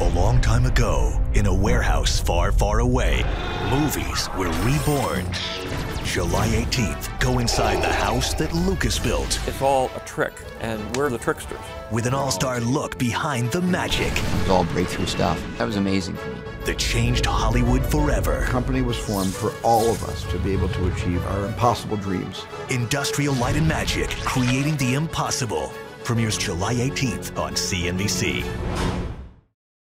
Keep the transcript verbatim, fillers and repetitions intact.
A long time ago, in a warehouse far, far away, movies were reborn. July eighteenth, go inside the house that Lucas built. It's all a trick, and we're the tricksters. With an all-star look behind the magic. It's all breakthrough stuff. That was amazing for me. That changed Hollywood forever. The company was formed for all of us to be able to achieve our impossible dreams. Industrial Light and Magic, creating the impossible. Premieres July eighteenth on C N B C.